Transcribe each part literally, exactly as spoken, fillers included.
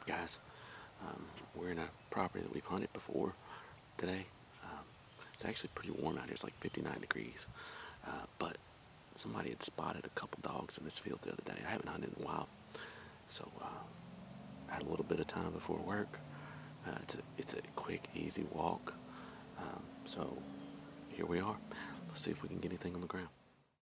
Guys, um, we're in a property that we've hunted before today. Um, it's actually pretty warm out here. It's like fifty-nine degrees. Uh, but somebody had spotted a couple dogs in this field the other day. I haven't hunted in a while. So uh, I had a little bit of time before work. Uh, it's, a, it's a quick, easy walk. Um, so here we are. Let's see if we can get anything on the ground.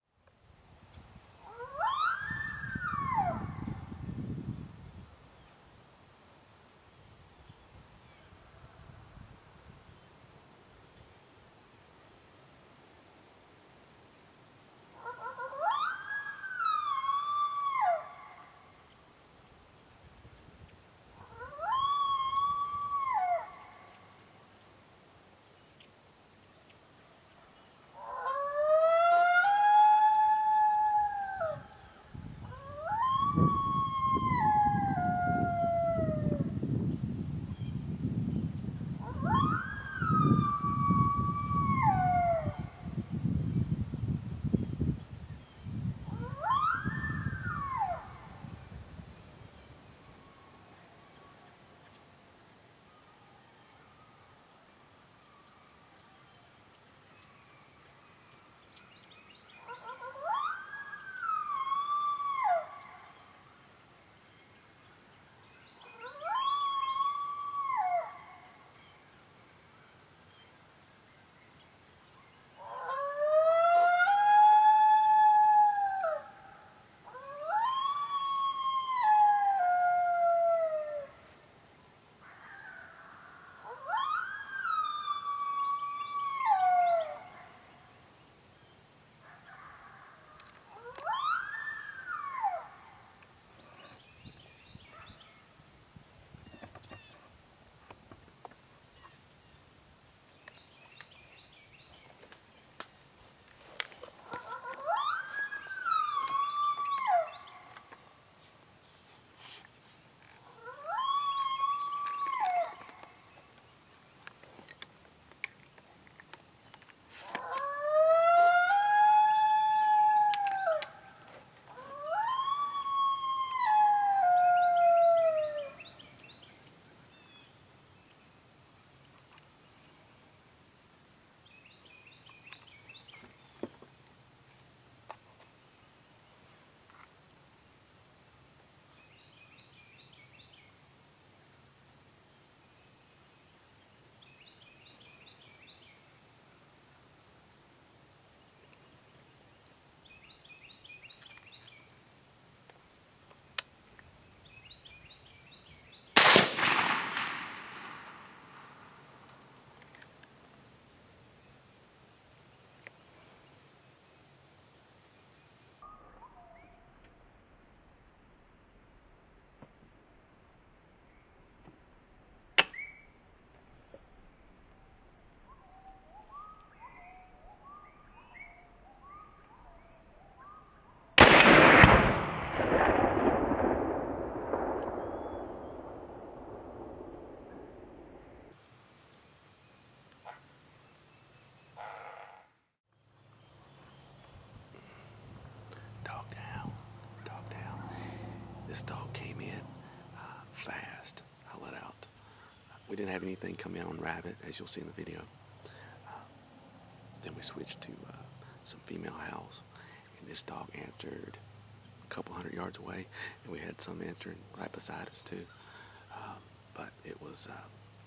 Dog down, dog down. This dog came in uh, fast. I let out. We didn't have anything come in on rabbit, as you'll see in the video. Uh, then we switched to uh, some female howls, and this dog answered a couple hundred yards away, and we had some answering right beside us too. Um, but it was, uh,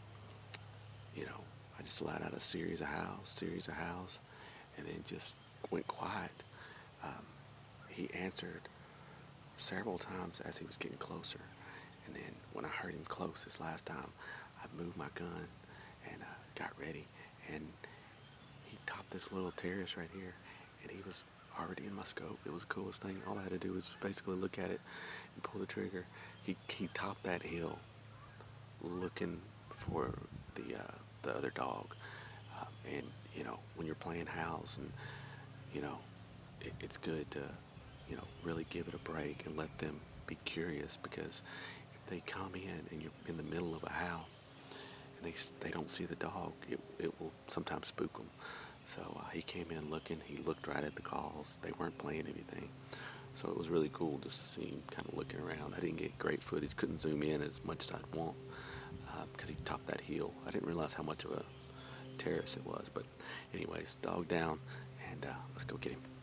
you know, I just let out a series of howls, series of howls, and then just went quiet. Um, he answered several times as he was getting closer, and then when I heard him close this last time, I moved my gun and uh, got ready, and he topped this little terrace right here, and he was already in my scope. It was the coolest thing. All I had to do was basically look at it and pull the trigger. He he topped that hill, looking for the uh, the other dog, um, and you know when you're playing Howls, and you know it, it's good to you know really give it a break and let them be curious, because if they come in and you're in the middle of a howl and they they don't see the dog, it it will sometimes spook them. So uh, he came in looking. He looked right at the calls. They weren't playing anything. So it was really cool just to see him kind of looking around. I didn't get great footage, couldn't zoom in as much as I'd want because uh, he topped that hill. I didn't realize how much of a terrace it was. But anyways, dog down, and uh, let's go get him.